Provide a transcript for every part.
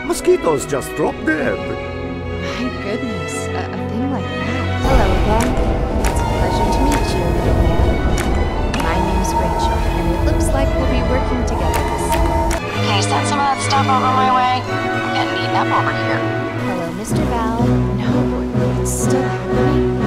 Mosquitoes just drop dead. My goodness, a thing like that. Hello again. It's a pleasure to meet you, little man. My name's Rachel, and it looks like we'll be working together this summer. Can you send some of that stuff over my way? I'm getting eaten up over here. Hello, Mr. Val. No, it's still happening.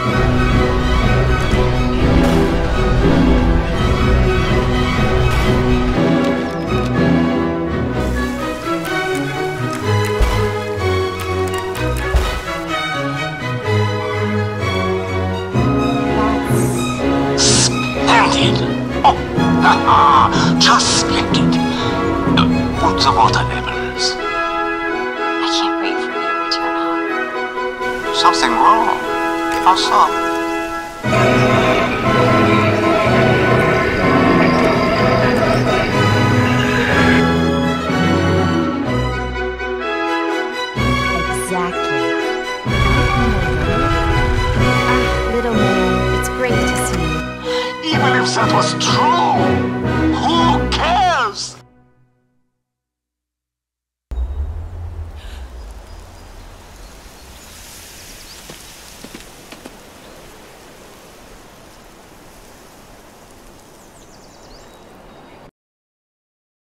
Just splendid. Put the water levels. I can't wait for you to return home. Something wrong. How so? Exactly. Ah, little man, it's great to see you. Even if that was true,